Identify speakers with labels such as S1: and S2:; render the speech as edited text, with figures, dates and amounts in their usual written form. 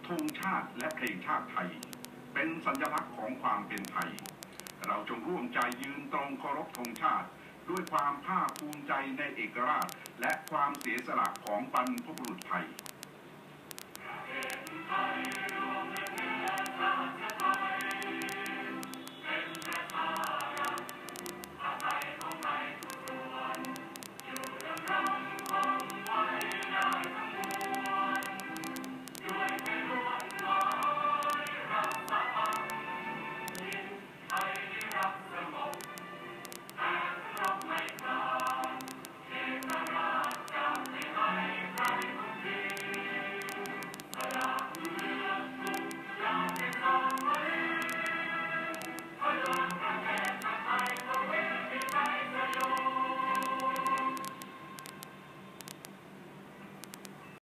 S1: ธงชาติและเพลงชาติไทยเป็นสัญลักษณ์ของความเป็นไทยเราจงร่วมใจยืนตรงเคารพธงชาติด้วยความภาคภูมิใจในเอกราชและความเสียสละของบรรพบุรุษไทย